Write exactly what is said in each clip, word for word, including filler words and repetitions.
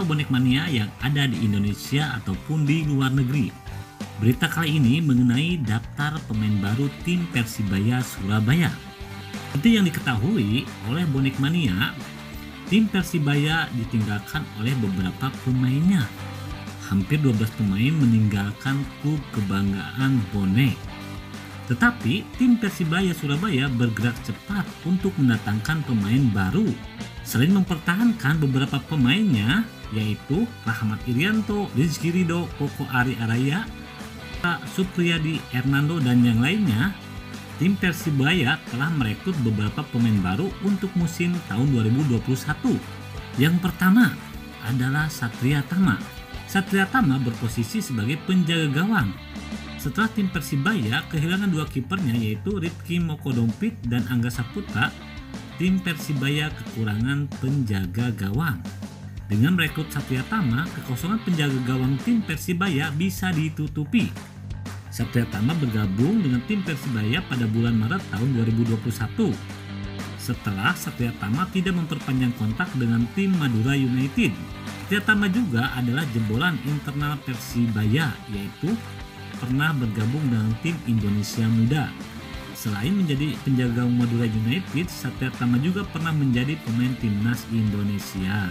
bonek mania yang ada di Indonesia ataupun di luar negeri. Berita kali ini mengenai daftar pemain baru tim Persibaya Surabaya. Seperti yang diketahui oleh bonek mania, tim Persibaya ditinggalkan oleh beberapa pemainnya. Hampir dua belas pemain meninggalkan klub kebanggaan bonek. Tetapi tim Persibaya Surabaya bergerak cepat untuk mendatangkan pemain baru. Selain mempertahankan beberapa pemainnya, yaitu Rahmat Irianto, Rizky Ridho, Koko Ari Araya, Supriyadi Hernando, dan yang lainnya, tim Persibaya telah merekrut beberapa pemain baru untuk musim tahun dua ribu dua puluh satu. Yang pertama adalah Satria Tama. Satria Tama berposisi sebagai penjaga gawang. Setelah tim Persibaya kehilangan dua kipernya yaitu Rifki Mokodompit dan Angga Saputra, tim Persibaya kekurangan penjaga gawang. Dengan merekrut Satria Tama, kekosongan penjaga gawang tim Persibaya bisa ditutupi. Satria Tama bergabung dengan tim Persibaya pada bulan Maret tahun dua ribu dua puluh satu. Setelah Satria Tama tidak memperpanjang kontak dengan tim Madura United. Satria Tama juga adalah jebolan internal Persibaya, yaitu pernah bergabung dengan tim Indonesia Muda. Selain menjadi penjaga Madura United, Satria Tama juga pernah menjadi pemain timnas Indonesia.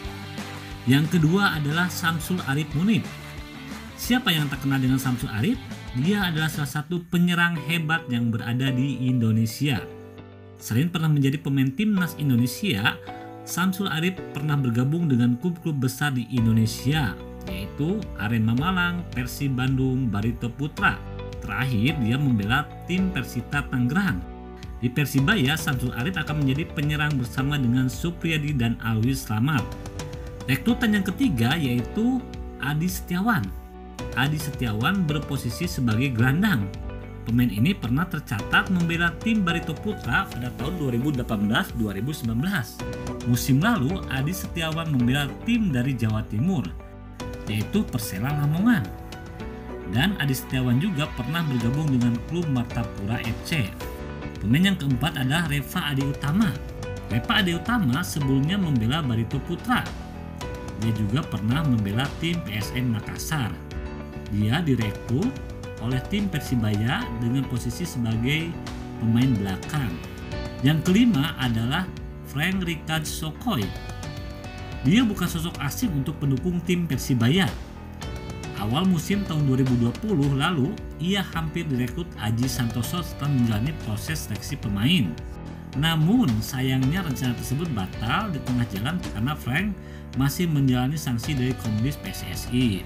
Yang kedua adalah Samsul Arif Munib. Siapa yang tak kenal dengan Samsul Arif? Dia adalah salah satu penyerang hebat yang berada di Indonesia. Selain pernah menjadi pemain timnas Indonesia, Samsul Arif pernah bergabung dengan klub-klub besar di Indonesia, yaitu Arema Malang, Persib Bandung, Barito Putra. Terakhir, dia membela tim Persita Tangerang. Di Persibaya, Samsul Arif akan menjadi penyerang bersama dengan Supriyadi dan Alwi Slamet. Rekrutan yang ketiga yaitu Adi Setiawan. Adi Setiawan berposisi sebagai gelandang. Pemain ini pernah tercatat membela tim Barito Putra pada tahun dua ribu delapan belas dua ribu sembilan belas. Musim lalu, Adi Setiawan membela tim dari Jawa Timur, yaitu Persela Lamongan. Dan Adi Setiawan juga pernah bergabung dengan klub Martapura F C. Pemain yang keempat adalah Reva Adi Utama. Reva Adi Utama sebelumnya membela Barito Putra. Dia juga pernah membela tim P S M Makassar. Dia direkrut oleh tim Persibaya dengan posisi sebagai pemain belakang. Yang kelima adalah Frank Ricard Sokoy. Dia bukan sosok asing untuk pendukung tim Persibaya. Awal musim tahun dua ribu dua puluh lalu, ia hampir direkrut Aji Santoso setelah menjalani proses seleksi pemain. Namun sayangnya rencana tersebut batal di tengah jalan karena Frank masih menjalani sanksi dari Komdis P S S I.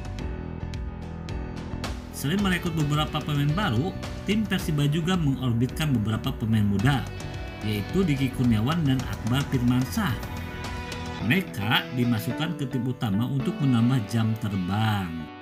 Selain merekrut beberapa pemain baru, tim Persibaya juga mengorbitkan beberapa pemain muda, yaitu Diki Kurniawan dan Akbar Firmansyah. Mereka dimasukkan ke tim utama untuk menambah jam terbang.